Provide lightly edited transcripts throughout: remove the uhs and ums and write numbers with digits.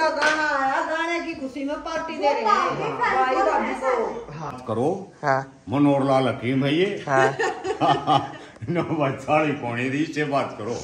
का गाना आया, गाने की खुशी में पार्टी दे रहे हैं भाई भाभी को। हाँ करो। हाँ मनोहर लाल हकीम है ये। हाँ 9:30 दी से बात करो।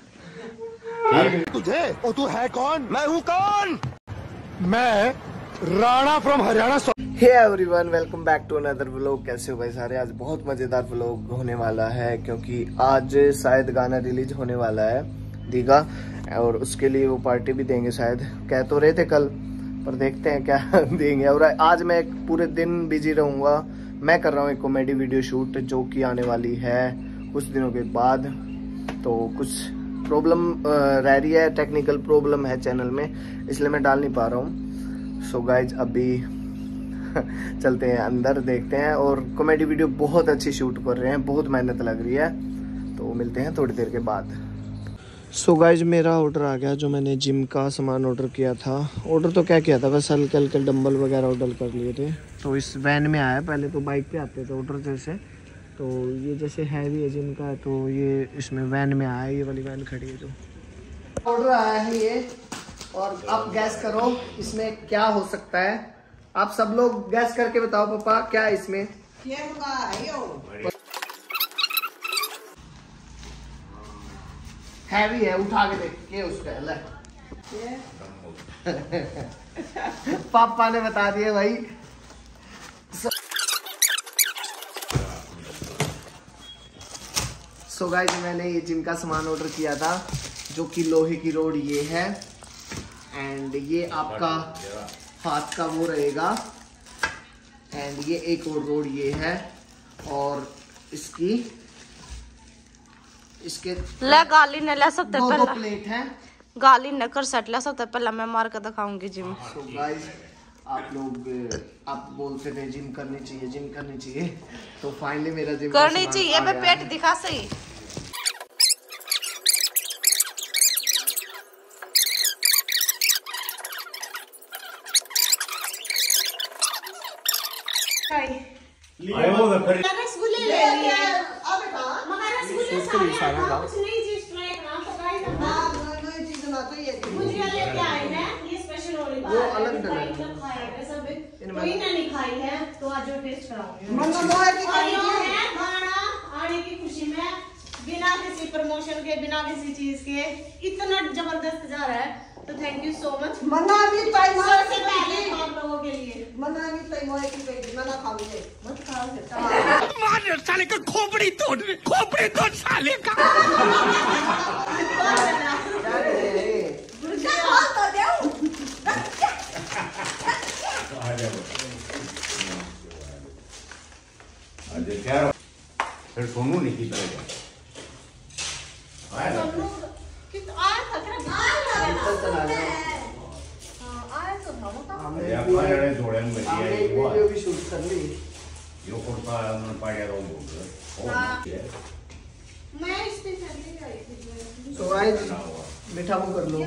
तुझे और तू है कौन? मैं हूँ कौन? मैं Rana from Haryana. Hey everyone, welcome back to another vlog. कैसे हो भाई सारे? आज बहुत मजेदार व्लॉग होने वाला है क्योंकि आज शायद गाना रिलीज होने वाला है दीगा, और उसके लिए वो पार्टी भी देंगे शायद। कह तो रहे थे कल, पर देखते हैं क्या देंगे। और आज मैं पूरे दिन बिजी रहूंगा। मैं कर रहा हूँ एक कॉमेडी वीडियो शूट जो कि आने वाली है कुछ दिनों के बाद। तो कुछ प्रॉब्लम रह रही है, टेक्निकल प्रॉब्लम है चैनल में, इसलिए मैं डाल नहीं पा रहा हूँ। सो गाइज अभी चलते हैं अंदर, देखते हैं। और कॉमेडी वीडियो बहुत अच्छी शूट कर रहे हैं, बहुत मेहनत लग रही है। तो मिलते हैं थोड़ी देर के बाद। सो गाइज मेरा ऑर्डर आ गया, जो मैंने जिम का सामान ऑर्डर किया था। ऑर्डर तो क्या किया था, बस हल्के हल्के डंबल वगैरह ऑर्डर कर लिए थे। तो इस वैन में आया, पहले तो बाइक पे आते थे ऑर्डर जैसे। तो ये जैसे हैवी है जिम का, तो ये इसमें वैन में आया। ये वाली वैन खड़ी है जो ऑर्डर आया है ये। और आप गैस करो इसमें क्या हो सकता है। आप सब लोग गैस करके बताओ पापा क्या है इसमें। हैवी है, उठा के देख के उसका पापा ने बता दिया भाई। सो गाइस मैंने ये जिम का सामान ऑर्डर किया था, जो कि लोहे की रोड ये है। एंड ये आपका हाथ का वो रहेगा। एंड ये एक और रोड ये है। और इसके ले गाली ने ले सकते दो प्लेट है। गाली न कर सेट ले सकते पहले मैं मार कर दिखाऊंगी जिम। तो गाइस आप लोग आप बोलते थे जिम करनी चाहिए, जिम करनी चाहिए। तो फाइनली मेरा जिम करनी चाहिए। मैं पेट दिखा सही। रसगुल्ले ले लिए अब मगर रसगुल्ले सारे कुछ नहीं चीज ट्राई करना तो गाइस नई चीज ना तो ये मुझे लेके आए हैं ये स्पेशल वाली बात। वो अलग खाया है सब, कोई ने नहीं खाई है तो आज जो टेस्ट कराऊंगी। आने की खुशी में बिना किसी प्रमोशन के, बिना किसी चीज के इतना जबरदस्त जा रहा है। तो थैंक यू सो मच। मना भी टाइम सबसे पहले आप लोगों के लिए मना भी टाइम है कि भाई मना खाओगे मत खाओगे। मार साले का खोपड़ी तोड़ साले का। क्या फिर सोनू नहीं की तरह भी शूट कर ली। मीठा मुँह कर लो।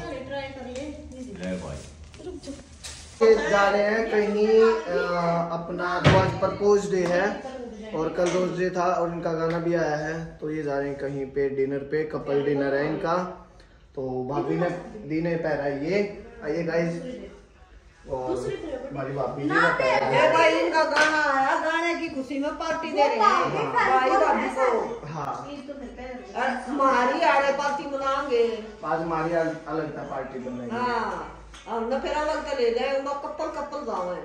जा रहे हैं कहीं अपना, तो आज प्रपोज डे है और कल रोज डे था और इनका गाना भी आया है। तो ये जा रहे हैं कहीं पे डिनर पे, कपल डिनर है इनका। तो भाभी ने दी ने पहरा ये। आइए गाइस, और हमारी भाभी ने पहरा भाई इनका गाना आया, गाने की खुशी में पार्टी दे रहे हैं भाई भाभी को। हाँ हमारी आड़े पार्टी मनाएंगे आज, हमारी अलग था पार्टी बनाएंगे। हाँ हमने फिर अलग का ले जाए, कपल जावे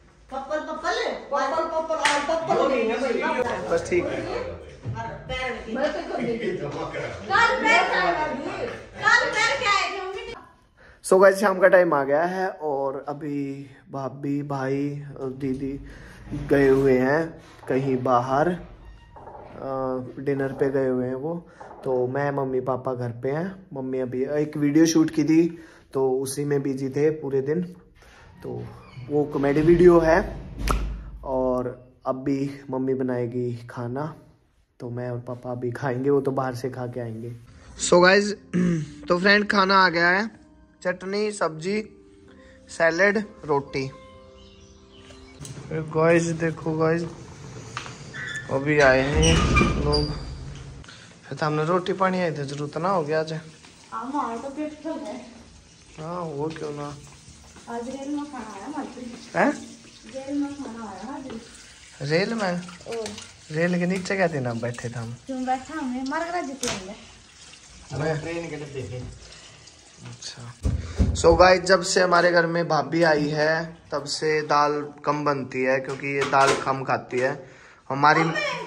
कपल नहीं है भाई। बस ठीक है। सो गाइस शाम का टाइम आ गया है और अभी भाभी भाई और दीदी गए हुए हैं कहीं बाहर, डिनर पे गए हुए हैं वो। तो मैं मम्मी पापा घर पे हैं। मम्मी अभी एक वीडियो शूट की थी तो उसी में बिजी थे पूरे दिन। तो वो कॉमेडी वीडियो है और अभी मम्मी बनाएगी खाना, तो मैं और पापा अभी खाएंगे, वो तो बाहर से खा के आएंगे। सो गाइज तो फ्रेंड खाना आ गया है, चटनी सब्जी सैलेड रोटी। गाइज देखो गाइज अभी आए हैं लोग, फिर हमने रोटी पानी आई थे, जरूरत ना हो गया आज। हमारा तो पेट फुल है। हाँ वो क्यों ना। आज रेल में खाना आया हमारे हैं? रेल में खाना आया आज। रेल में? और रेल के नीचे क्या दिन हम बैठे थे हम? तुम बैठा हमें मरगरा जीते मैं ट्रेन के डब्बे। अच्छा। सो गाइस, जब से हमारे घर में भाभी आई है तब से दाल कम बनती है, क्योंकि ये दाल कम खाती है। हमारी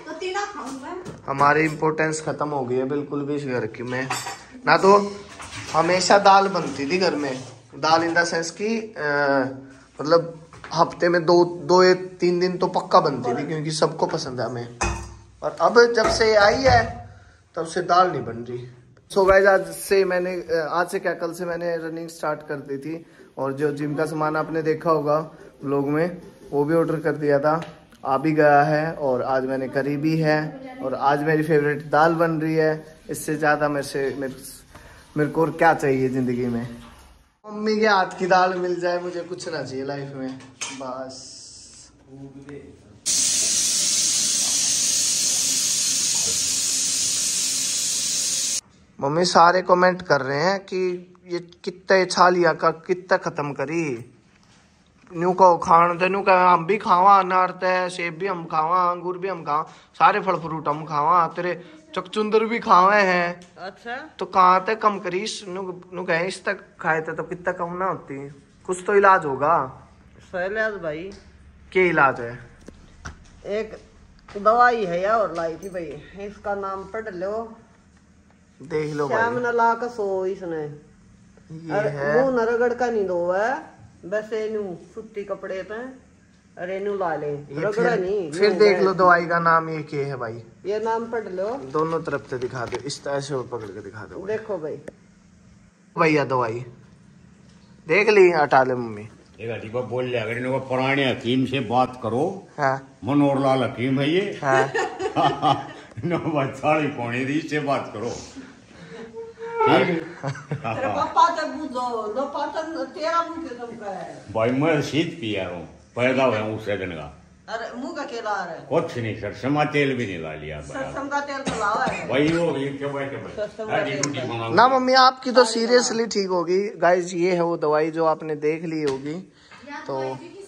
इम्पोर्टेंस खत्म हो गई है बिल्कुल भी इस घर की में। ना तो हमेशा दाल बनती थी घर में, दाल इन द सेंस की मतलब हफ्ते में दो या 3 दिन तो पक्का बनती थी, क्योंकि सबको पसंद है हमें। और अब जब से आई है तब से दाल नहीं बन रही। सो गाइस, आज से क्या कल से मैंने रनिंग स्टार्ट कर दी थी, और जो जिम का सामान आपने देखा होगा व्लॉग में वो भी ऑर्डर कर दिया था, आ भी गया है। और आज मैंने करी भी है, और आज मेरी फेवरेट दाल बन रही है। इससे ज़्यादा मेरे को और क्या चाहिए ज़िंदगी में। मम्मी के हाथ की दाल मिल जाए, मुझे कुछ ना चाहिए लाइफ में बस। मम्मी सारे कमेंट कर रहे हैं कि ये कितने छालिया का कितना खत्म करी, न्यू को खान दे, न्यू कह हम भी खावा, अनार ते सेब भी हम खावा, अंगूर भी हम खावा, सारे फल फ्रूट हम खावा, तेरे चकचुंदर भी खावे हैं। अच्छा, तो कहाँ तक कम करीस, न्यू कहे इस तक खाए थे तो कितना कम ना होती। कुछ तो इलाज होगा। इलाज भाई? क्या इलाज है? एक दवाई है यार और लाई थी भाई, इसका नाम पढ़ लो, देख लो श्याम भाई। नला का सो इसने ये है मुंह नरगड़ का नहीं दो है, बस एनू सुट्टी कपड़े पे अरे एनू ला ले, रगड़ा नहीं। फिर देख लो दवाई का नाम ये क्या है भाई, ये नाम पढ़ लो। दोनों तरफ से दिखा दो, इस तरह से पकड़ के दिखा दो। देखो भाई भैया दवाई देख ली, हटा ले मम्मी। एक अजीबा बोल लिया, अगर इनको पुराने हकीम से बात करो। हाँ मनोहर लाल हकीम है ये। हाँ। साड़ी पौने दी से बात करो। तेरे पापा तक बुझो, दो पापा तेरा मुंह के तुम का है भाई, मैं शीत पिया हूँ, पैदा हुआ हूँ उससे दिन का। अरे मुंह का केला है कुछ नहीं, सरसों का तेल भी नहीं ला लिया सरसों का तेल तो लावा है भाई। वो ये क्या भाई ना मम्मी, आपकी तो सीरियसली ठीक होगी गाइज। ये है वो दवाई जो आपने देख ली होगी। तो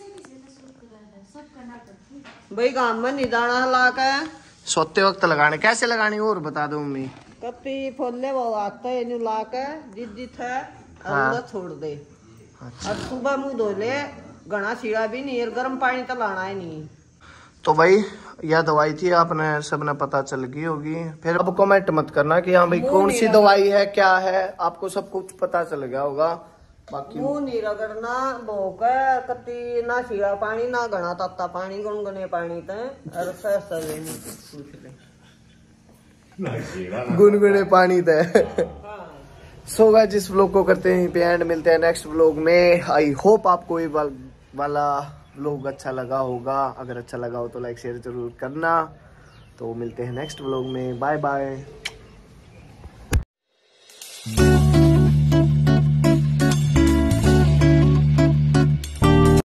भाई गांव में निदाना हला का है, सोते वक्त लगाने, कैसे लगानी और बता दो मम्मी। कत्ती फोले वो आता है इन्हें ला के जित है हाँ। और छोड़ दे। और सुबह मुंह धो ले, घना सीढ़ा भी नहीं, गर्म पानी तो लाना ही नहीं। तो भाई यह दवाई थी, आपने सबने पता चल गई होगी। फिर अब कमेंट मत करना कि हाँ भाई कौन सी दवाई है क्या है, आपको सब कुछ पता चल गया होगा। बाकी मुंह नहीं रगड़ना, भोक कत्ती ना सीढ़ा पानी ना घना तत्ता पानी, गुनगुने पानी ते और गुनगुने पानी थे। सो गाइस, जिस व्लॉग को करते हैं पे एंड, मिलते हैं नेक्स्ट व्लॉग में। आई होप आपको ये वाला व्लॉग अच्छा लगा होगा। अगर अच्छा लगा हो तो लाइक शेयर जरूर करना। तो मिलते हैं नेक्स्ट व्लॉग में, बाय बाय।